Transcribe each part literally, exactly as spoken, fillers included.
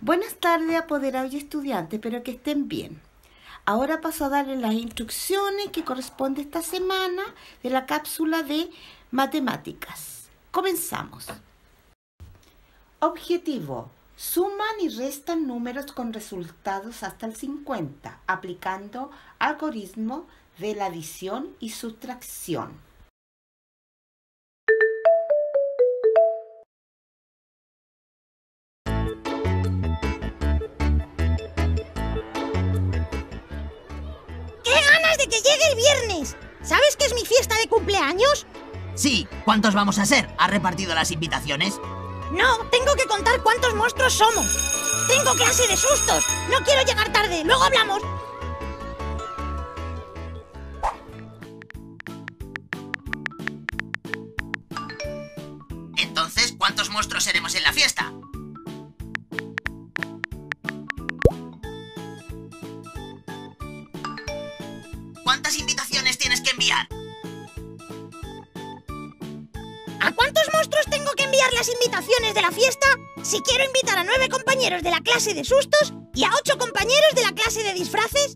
Buenas tardes, apoderados y estudiantes, espero que estén bien. Ahora paso a darles las instrucciones que corresponde esta semana de la cápsula de matemáticas. Comenzamos. Objetivo: suman y restan números con resultados hasta el cincuenta, aplicando algoritmo de la adición y sustracción. De que llegue el viernes. ¿Sabes que es mi fiesta de cumpleaños? Sí, ¿cuántos vamos a ser? ¿Has repartido las invitaciones? No, tengo que contar cuántos monstruos somos. Tengo clase de sustos. No quiero llegar tarde, luego hablamos. Entonces, ¿cuántos monstruos seremos en la fiesta? ¿Cuántas invitaciones tienes que enviar? ¿A cuántos monstruos tengo que enviar las invitaciones de la fiesta si quiero invitar a nueve compañeros de la clase de sustos y a ocho compañeros de la clase de disfraces?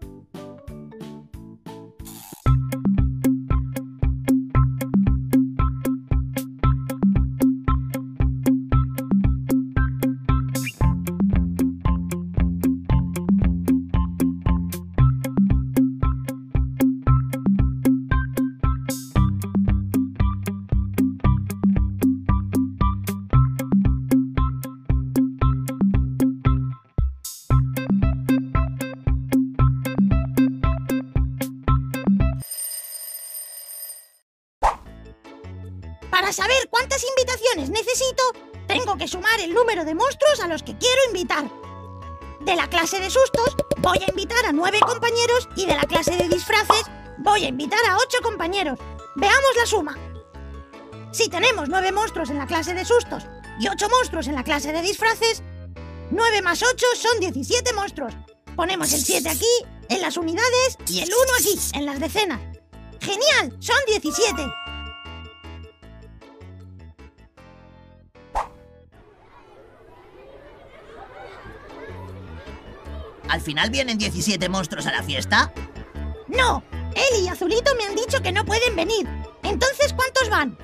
Para saber cuántas invitaciones necesito, tengo que sumar el número de monstruos a los que quiero invitar. De la clase de sustos voy a invitar a nueve compañeros y de la clase de disfraces voy a invitar a ocho compañeros. Veamos la suma. Si tenemos nueve monstruos en la clase de sustos y ocho monstruos en la clase de disfraces, nueve más ocho son diecisiete monstruos. Ponemos el siete aquí, en las unidades, y el uno aquí, en las decenas. ¡Genial! ¡Son diecisiete! ¿Al final vienen diecisiete monstruos a la fiesta? ¡No! Eli y Azulito me han dicho que no pueden venir. Entonces, ¿cuántos van?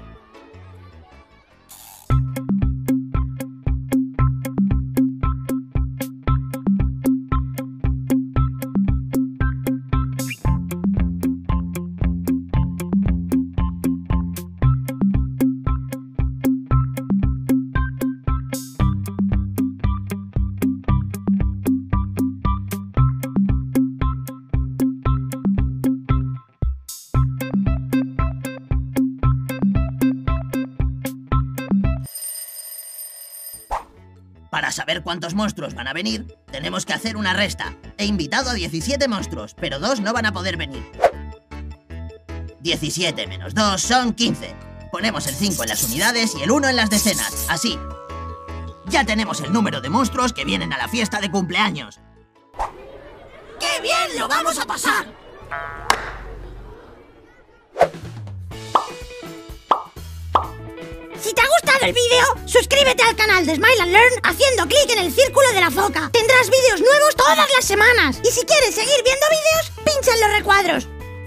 Para saber cuántos monstruos van a venir, tenemos que hacer una resta. He invitado a diecisiete monstruos, pero dos no van a poder venir. diecisiete menos dos son quince. Ponemos el cinco en las unidades y el uno en las decenas, así. Ya tenemos el número de monstruos que vienen a la fiesta de cumpleaños. ¡Qué bien lo vamos a pasar! Si te ha gustado el vídeo, suscríbete al canal de Smile and Learn haciendo clic en el círculo de la foca. Tendrás vídeos nuevos todas las semanas. Y si quieres seguir viendo vídeos, pincha en los recuadros.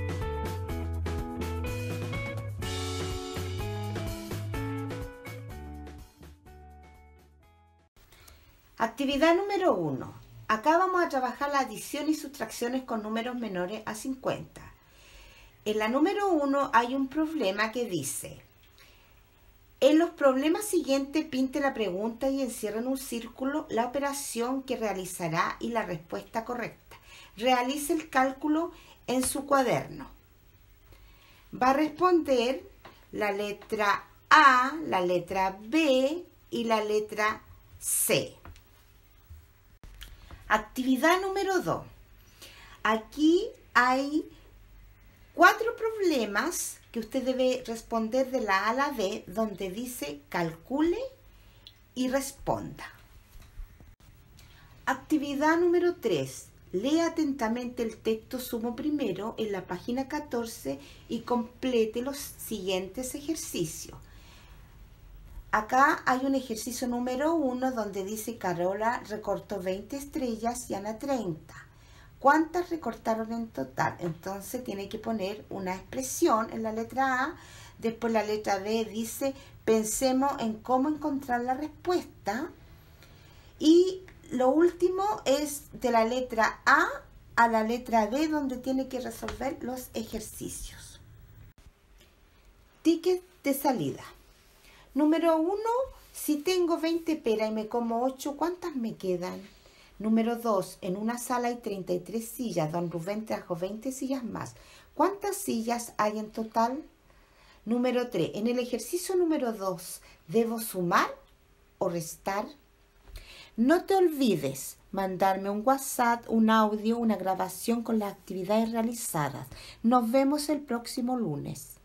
Actividad número uno. Acá vamos a trabajar la adición y sustracciones con números menores a cincuenta. En la número uno hay un problema que dice: en los problemas siguientes pinte la pregunta y encierre en un círculo la operación que realizará y la respuesta correcta. Realice el cálculo en su cuaderno. Va a responder la letra A, la letra B y la letra C. Actividad número dos. Aquí hay cuatro problemas que usted debe responder de la A a la D, donde dice calcule y responda. Actividad número tres. Lea atentamente el texto sumo primero en la página catorce y complete los siguientes ejercicios. Acá hay un ejercicio número uno donde dice Carola recortó veinte estrellas y Ana treinta. ¿Cuántas recortaron en total? Entonces tiene que poner una expresión en la letra A. Después la letra B dice pensemos en cómo encontrar la respuesta. Y lo último es de la letra A a la letra B donde tiene que resolver los ejercicios. Ticket de salida. Número uno, si tengo veinte peras y me como ocho, ¿cuántas me quedan? Número dos, en una sala hay treinta y tres sillas. Don Rubén trajo veinte sillas más. ¿Cuántas sillas hay en total? Número tres, en el ejercicio número dos, ¿debo sumar o restar? No te olvides mandarme un WhatsApp, un audio, una grabación con las actividades realizadas. Nos vemos el próximo lunes.